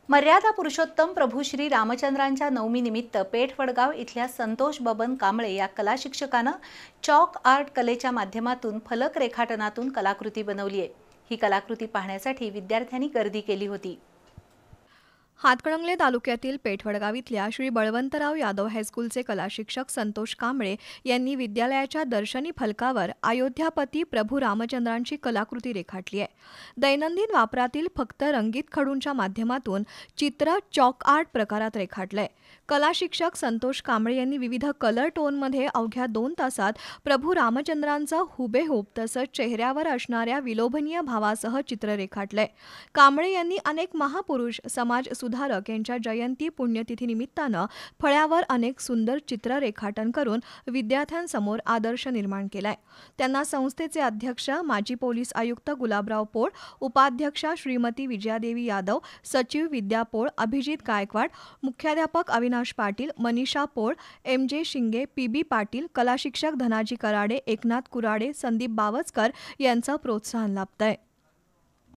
मर्यादा पुरुषोत्तम प्रभू श्री रामचंद्रांच्या नवमीनिमित्त पेठ वडगाव इथल्या संतोष बबन कांबळे या कला शिक्षकानं चॉक आर्ट कलेच्या माध्यमातून फलक रेखाटनातून कलाकृती बनवली आहे। ही कलाकृती पाहण्यासाठी विद्यार्थ्यांनी गर्दी केली होती। हातकणंगले तालुक्यातील पेठवडगाव इथल्या श्री बळवंतराव यादव हायस्कूलचे कलाशिक्षक संतोष कांबळे यांनी विद्यालयाच्या दर्शनी फलकावर अयोध्यापती प्रभू रामचंद्रांची कलाकृती रेखाटली आहे। दैनंदिन वापरातील फक्त रंगीत खडूंच्या माध्यमातून चित्र चॉक आर्ट प्रकारात रेखाटलंय। कलाशिक्षक संतोष कांबळे यांनी विविध कलर टोनमध्ये अवघ्या 2 तासात प्रभू रामचंद्रांचं हुबेहूब तसंच चेहऱ्यावर असणाऱ्या विलोभनीय भावासह चित्र रेखाटलंय। कांबळे यांनी अनेक महापुरुष समाज सुधारक यांच्या जयंती पुण्यतिथी निमित्तानं फळ्यावर अनेक सुंदर चित्र रेखाटन करून विद्यार्थ्यांसमोर आदर्श निर्माण केलाय। त्यांना संस्थेचे अध्यक्ष माजी पोलीस आयुक्त गुलाबराव पोळ, उपाध्यक्षा श्रीमती विजयादेवी यादव, सचिव विद्या पोळ, अभिजित गायकवाड, मुख्याध्यापक अविनाश पाटील, मनीषा पोळ, एम.जे. शिंगे, पी.बी. पाटील, कलाशिक्षक धनाजी कराडे, एकनाथ कुराडे, संदीप बावस्कर यांचं प्रोत्साहन लाभतंय।